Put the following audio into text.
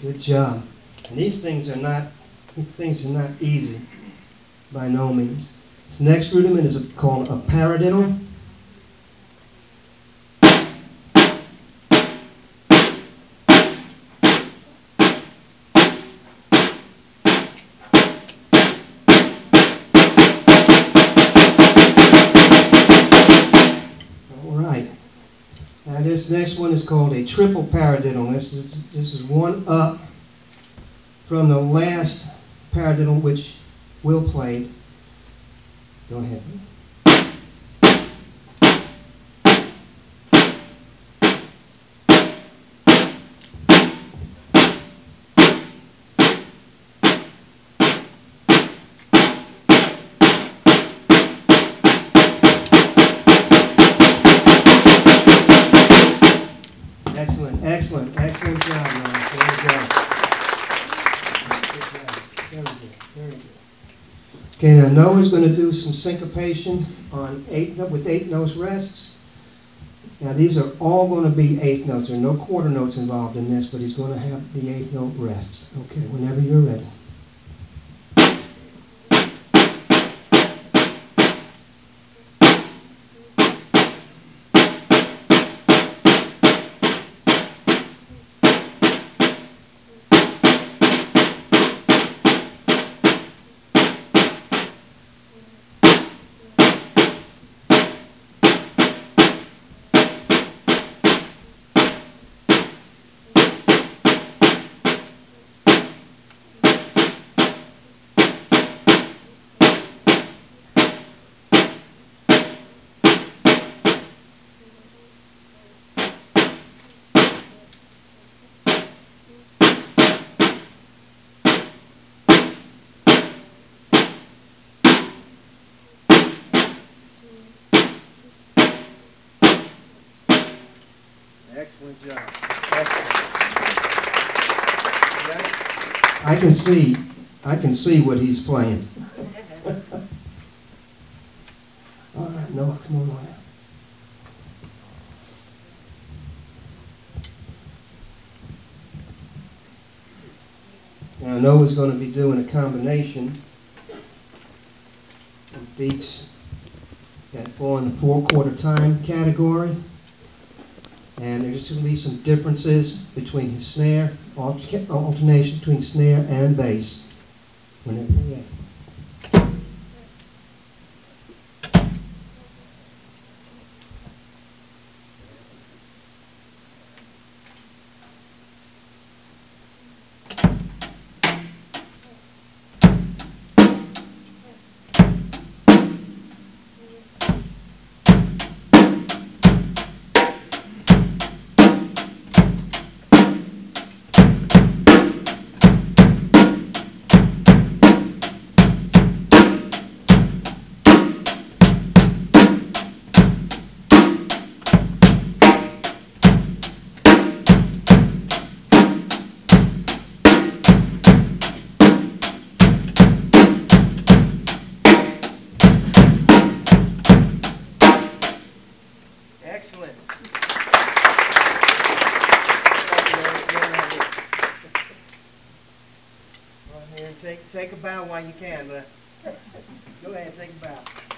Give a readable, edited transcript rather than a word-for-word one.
Good job. And these things are not easy by no means. This next rudiment is called a paradiddle. Now this next one is called a triple paradiddle. This is one up from the last paradiddle which Will played. Go ahead. Excellent job, man. There you go. Good job. Very good, very good. Okay, now Noah's going to do some syncopation on with eighth notes rests. Now these are all going to be eighth notes. There are no quarter notes involved in this, but he's going to have the eighth note rests. Okay, whenever you're ready. Excellent job. Excellent. I can see what he's playing. All right, Noah, come on now. Now Noah's going to be doing a combination of beats that fall in the 4/4 time category. And there's going to be some differences between his snare, alternation between snare and bass. Whenever you're ready. Excellent. Go ahead and take a bow while you can, but go ahead and take a bow.